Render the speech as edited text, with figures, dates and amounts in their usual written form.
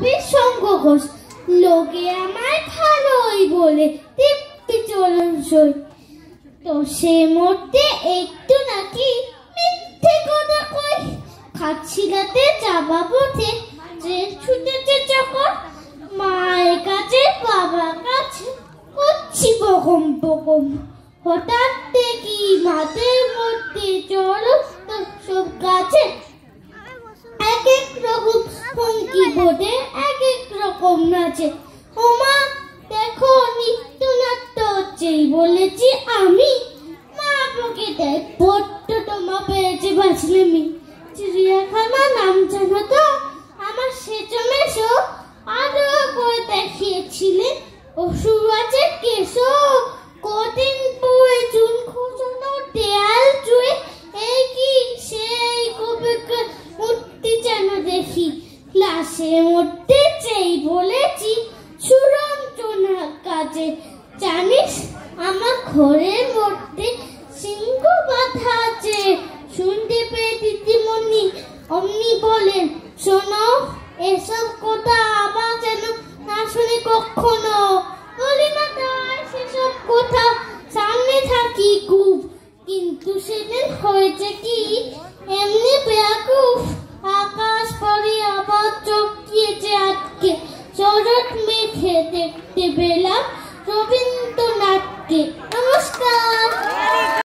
কবির সঙ্গ ঘোষ, লোকে আমায় ভালোই বলে দিব্যি চলন সই। তো সে মরতে একটু নাকি মিথ্যে কথা কই। খাচ্ছিলাতে যাবা পথে ট্রেন ছুটেছে যখন, মায়ের কাছে বাবার কাছে করছি বকম বকম। হঠাৎ দেখি মাঠের মধ্যে চলো তো সব গাছে এক এক রকম হুমকি বোধে এক এক রকম নাচে। ওমা দেখো নৃত্যনাট্য হচ্ছেই বলেছি আমি, মা বকে দেয় বড্ড তোমা পেয়েছে বাঁচলেমি। চিড়িয়াখানা নাম জানো তো আমার সেজো মেশো আরো করে দেখিয়েছিলে। অসুর আছে কেশো কদিন বয়ে চুন খোঁচানো দেয়াল চুয়ে, এই কি সেই কবিকে মূর্তি যেন দেখি। ক্লাসে মরতে চাই বলেছি সুরঞ্জনার কাছে, জানিস আমার ঘরের মধ্যে সিংহ বাঁধা আছে। শুনতে পেয়ে দিদিমণি অমনি বলেন, শোনো এসব কথা আবার যেন না শুনে কখনো। বলি না তাই সেসব কথা, সামনে থাকি খুব, কিন্তু সেদিন হয়েছে কি এমনি বেয়াকুফ। আকাশ পরে আবার চোখ দিয়েছে আটকে, শরৎ মেঘে দেখতে পেলাম রবীন্দ্রনাথকে। নমস্কার।